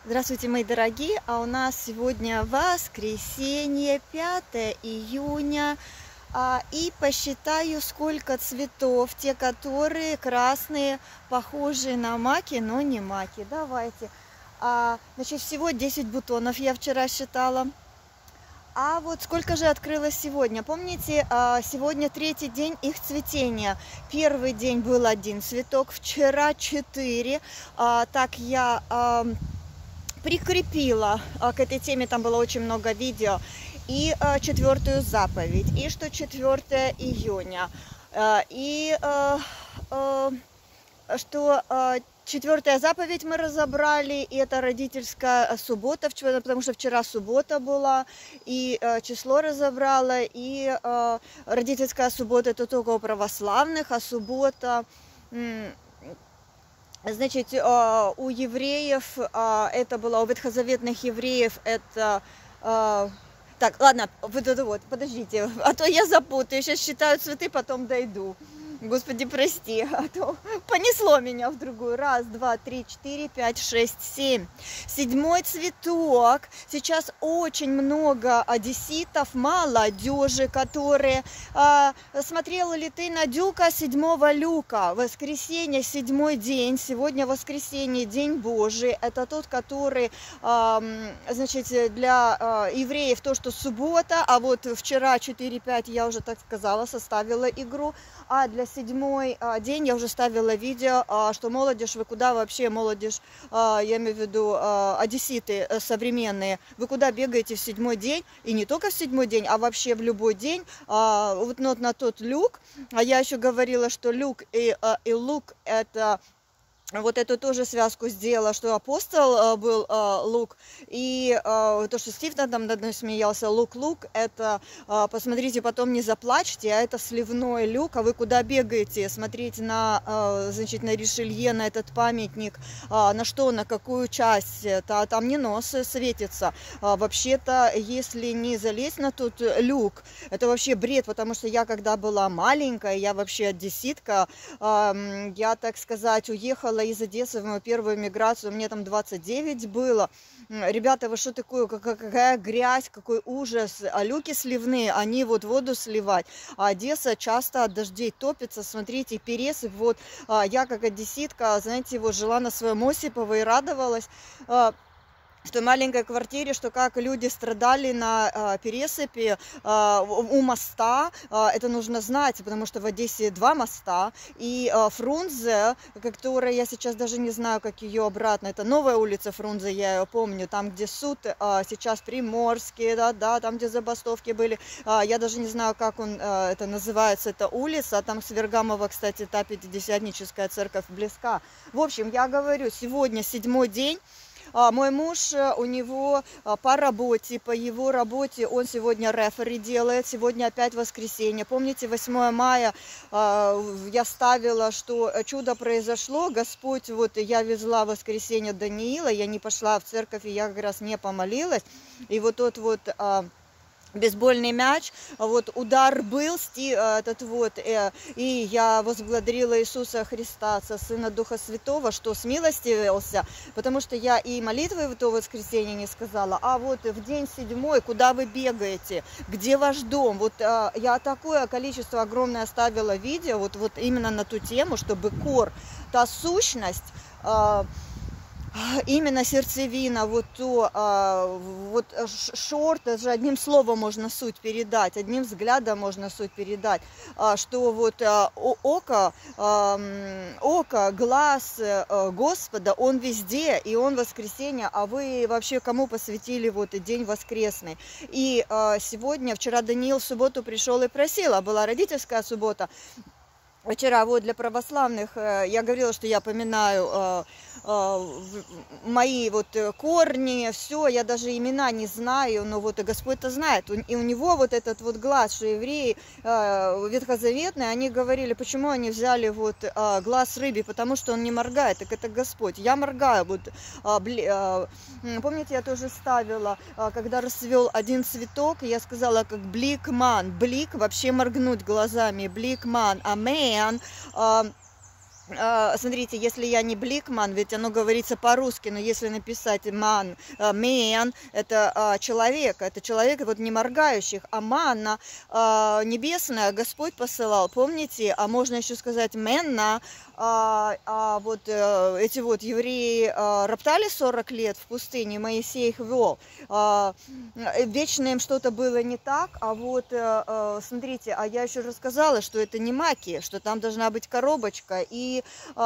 Здравствуйте, мои дорогие! А у нас сегодня воскресенье, 5 июня. И посчитаю, сколько цветов. Те, которые красные, похожие на маки, но не маки. Давайте. Значит, всего 10 бутонов я вчера считала. А вот сколько же открылось сегодня? Помните, сегодня третий день их цветения. Первый день был 1 цветок, вчера 4. Так я прикрепила к этой теме, там было очень много видео, и 4-ю заповедь, и что 4 июня, и что 4-я заповедь мы разобрали, и это родительская суббота, потому что вчера суббота была, и число разобрала, и родительская суббота это только у православных, а суббота... Значит, у евреев, это было, у ветхозаветных евреев, это... Так, ладно, вот, подождите, а то я запутаю, сейчас считаю цветы, потом дойду. Господи, прости, а то понесло меня в другую. 1, 2, 3, 4, 5, 6, 7. 7-й цветок. Сейчас очень много одесситов, молодежи, которые... смотрела ли ты на Дюка 7-го люка? Воскресенье, 7-й день. Сегодня воскресенье, День Божий. Это тот, который, значит, для евреев то, что суббота. А вот вчера 4-5 я уже так сказала, составила игру. А для 7-й день я уже ставила видео, что молодежь, вы куда вообще, молодежь, я имею в виду одесситы современные, вы куда бегаете в 7-й день, и не только в 7-й день, а вообще в любой день, вот на тот люк. А я еще говорила, что люк и лук это... Вот эту тоже связку сделала, что апостол был Лук, и то, что Стив там над мной смеялся, Лук, это, посмотрите, потом не заплачьте, а это сливной люк, а вы куда бегаете? Смотрите на, значит, на Ришелье, на этот памятник, на что, на какую часть, там не нос светится. Вообще-то, если не залезть на тот люк, это вообще бред, потому что я, когда была маленькая, я вообще одесситка, я, так сказать, уехала из Одессы в мою первую миграцию, мне там 29 было. Ребята, вы что такое, какая грязь, какой ужас, а люки сливные, они вот воду сливать, а Одесса часто от дождей топится, смотрите, пересыпь, вот, я как одесситка, знаете, вот жила на своем Осипово и радовалась, в той маленькой квартире, что как люди страдали на пересыпи у моста, это нужно знать, потому что в Одессе 2 моста, и Фрунзе, которая, я сейчас даже не знаю, как ее обратно, это новая улица Фрунзе, я ее помню, там, где суд, сейчас Приморские, да, там, где забастовки были, я даже не знаю, как это называется, эта улица, там с Вергамова, кстати, та пятидесятническая церковь близка. В общем, я говорю, сегодня 7-й день. Мой муж, у него по работе, по его работе, он сегодня рефери делает, сегодня опять воскресенье. Помните, 8 мая я ставила, что чудо произошло, Господь, вот я везла в воскресенье Даниила, я не пошла в церковь, и я как раз не помолилась, и вот тот вот... бейсбольный мяч, вот удар был, этот вот, и я возблагодарила Иисуса Христа, Сына Духа Святого, что смилостивился, потому что я и молитвы в то воскресенье не сказала, а вот в день 7-й, куда вы бегаете, где ваш дом, вот я такое количество огромное оставила видео, вот именно на ту тему, чтобы кор, та сущность, именно сердцевина, вот то, вот шорт, даже одним словом можно суть передать, одним взглядом можно суть передать, что вот око, глаз Господа, он везде, и он воскресенье, а вы вообще кому посвятили вот день воскресный? И сегодня, вчера Даниил в субботу пришел и просил, а была родительская суббота, вчера вот для православных я говорила, что я поминаю мои вот корни, все, я даже имена не знаю, но вот и Господь-то знает, и у него вот этот вот глаз, что евреи ветхозаветные, они говорили, почему они взяли вот глаз рыбы, потому что он не моргает, так это Господь, я моргаю, вот, помните, я тоже ставила, когда расцвел 1 цветок, я сказала, как бликман, блик, вообще моргнуть глазами, бликман, амен, Смотрите, если я не Бликман, ведь оно говорится по-русски, но если написать man, man, это человек, вот не моргающих, а манна небесная Господь посылал, помните, а можно еще сказать менна, вот эти вот евреи роптали 40 лет в пустыне, Моисей их вел, вечно им что-то было не так, а вот смотрите, а я еще рассказала, что это не маки, что там должна быть коробочка и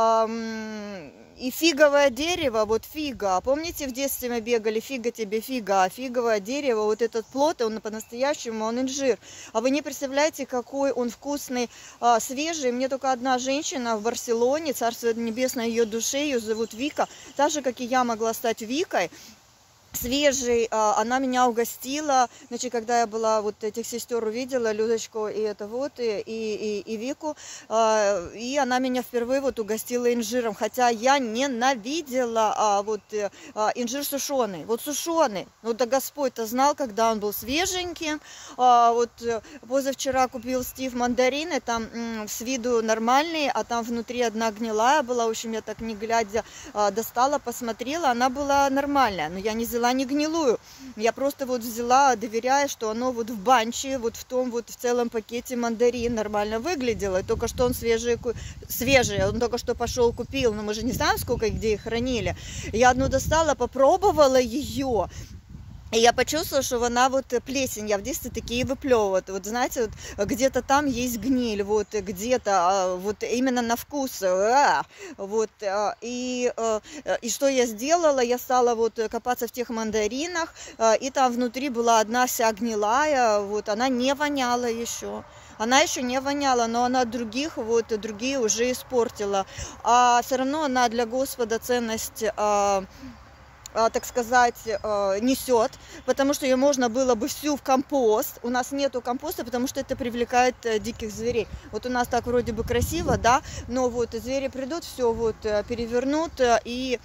фиговое дерево, вот фига. Помните, в детстве мы бегали, фига тебе, фига, а фиговое дерево, вот этот плод, он по-настоящему, он инжир. А вы не представляете, какой он вкусный, свежий. Мне только одна женщина в Барселоне, царство небесное ее душе, ее зовут Вика, так же, как и я могла стать Викой, свежий, она меня угостила, значит, когда я была, вот этих сестер увидела, Людочку и это вот, и Вику, и она меня впервые вот угостила инжиром, хотя я ненавидела инжир сушеный, вот сушеный, вот да Господь-то знал, когда он был свеженьким, вот позавчера купил Стив мандарины, там с виду нормальные, а там внутри одна гнилая была, в общем, я так не глядя достала, посмотрела, она была нормальная, но я не взяла не гнилую, я просто вот взяла, доверяя, что оно вот в банче, вот в том вот в целом пакете мандарин нормально выглядело, только что он свежий, он только что пошел купил, но мы же не знаем, сколько и где их хранили. Я одну достала, попробовала ее, и я почувствовала, что она вот плесень, я в детстве такие выплевываю, вот знаете, вот где-то там есть гниль, вот где-то, вот именно на вкус, вот, и что я сделала, я стала вот копаться в тех мандаринах, и там внутри была одна вся гнилая, вот, она не воняла еще. Она еще не воняла, но она других, вот, другие уже испортила, а все равно она для Господа ценность, так сказать, несет, потому что ее можно было бы всю в компост. У нас нету компоста, потому что это привлекает диких зверей. Вот у нас так вроде бы красиво, да, но вот звери придут, все вот перевернут, и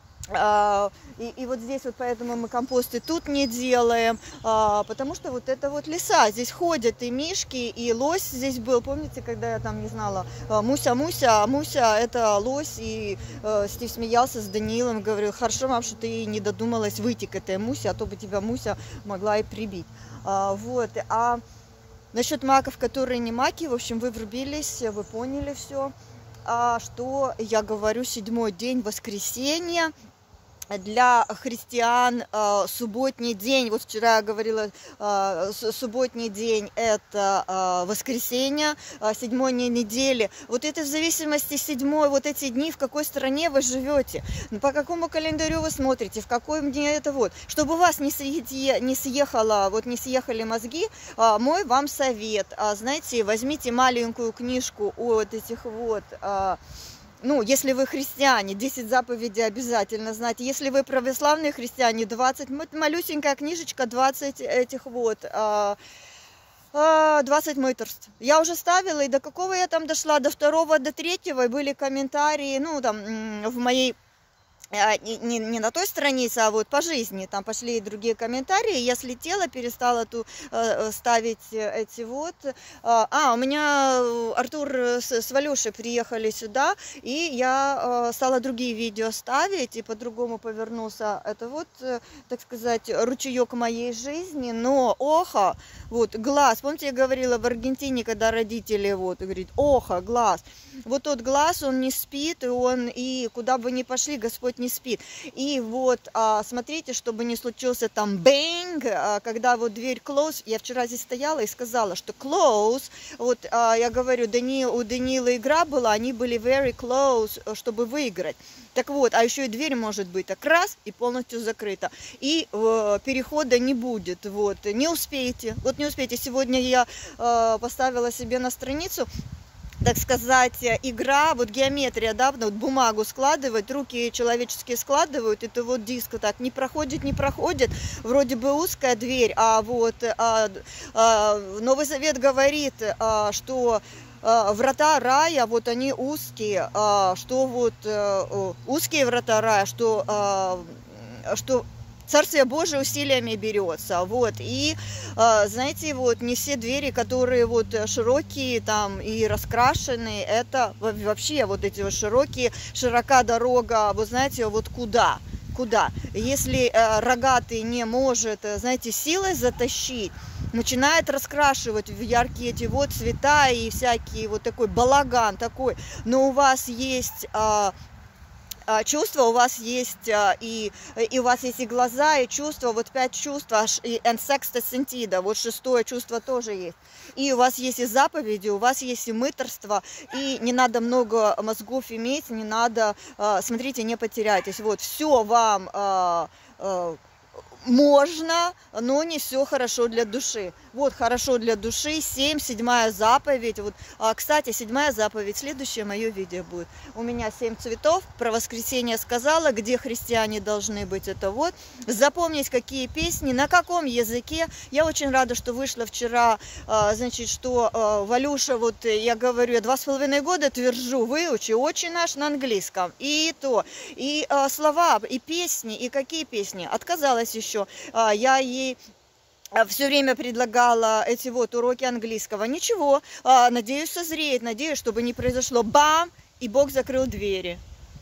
вот здесь вот поэтому мы компосты тут не делаем, потому что вот это вот леса, здесь ходят и мишки, и лось здесь был, помните, когда я там не знала, Муся, это лось, и Стив смеялся с Даниилом, говорил, хорошо, мам, что ты не додумалась выйти к этой Мусе, а то бы тебя Муся могла и прибить, вот, а насчет маков, которые не маки, в общем, вы врубились, вы поняли все, что я говорю, 7-й день воскресенья. Для христиан субботний день, вот вчера я говорила, субботний день это воскресенье, 7-й недели. Вот это в зависимости 7-й, вот эти дни, в какой стране вы живете, по какому календарю вы смотрите, в какой дне это вот. Чтобы у вас не съехало, вот не съехали мозги, мой вам совет, знаете, возьмите маленькую книжку от этих вот... Ну, если вы христиане, 10 заповедей обязательно знать. Если вы православные христиане, 20, малюсенькая книжечка, 20 этих вот, 20 мыторств. Я уже ставила, и до какого я там дошла, до 2-го, до 3-го, и были комментарии, ну, там, в моей... Не на той странице, а вот по жизни, там пошли и другие комментарии, я слетела, перестала ставить эти вот, у меня Артур с Валюшей приехали сюда, и я стала другие видео ставить, и по-другому повернулся, это вот, так сказать, ручеек моей жизни, но, вот, глаз, помните, я говорила в Аргентине, когда родители, вот, говорит, глаз, вот тот глаз, он не спит, и куда бы ни пошли, Господь не спит. И вот смотрите, чтобы не случился там bang, когда вот дверь close, я вчера здесь стояла и сказала, что close, вот я говорю, у Даниила игра была, они были very close, чтобы выиграть. Так вот, а еще и дверь может быть так раз и полностью закрыта. И перехода не будет, вот, не успеете. Вот не успеете. Сегодня я поставила себе на страницу, так сказать, игра, вот геометрия, да, вот бумагу складывать, руки человеческие складывают, это вот диск так не проходит, вроде бы узкая дверь, а вот Новый Завет говорит, что врата рая, вот они узкие, что вот узкие врата рая, что Царствие Божие усилиями берется, вот, и, знаете, вот, не все двери, которые вот широкие там и раскрашенные, это вообще вот эти вот широкие, широка дорога, вы знаете, вот куда? Если рогатый не может, знаете, силой затащить, начинает раскрашивать в яркие эти вот цвета и всякие вот такой балаган такой, но у вас есть чувства, у вас есть и у вас есть и глаза, и чувства, вот 5 чувств, и and sexta sentida, вот 6-е чувство тоже есть. И у вас есть и заповеди, у вас есть и мыторство, и не надо много мозгов иметь, не надо, смотрите, не потеряйтесь. Вот, все вам можно, но не все хорошо для души. Вот, хорошо для души, 7-я заповедь. Вот, кстати, 7-я заповедь, следующее мое видео будет. У меня 7 цветов, про воскресенье сказала, где христиане должны быть, это вот. Запомнить, какие песни, на каком языке. Я очень рада, что вышла вчера, значит, что Валюша, вот я говорю, я 2,5 года твержу, выучи, очень наш на английском. И то, и слова, и песни, и какие песни. Отказалась еще. Я ей все время предлагала эти вот уроки английского. Ничего, надеюсь, созреет, надеюсь, чтобы не произошло бам, и Бог закрыл двери.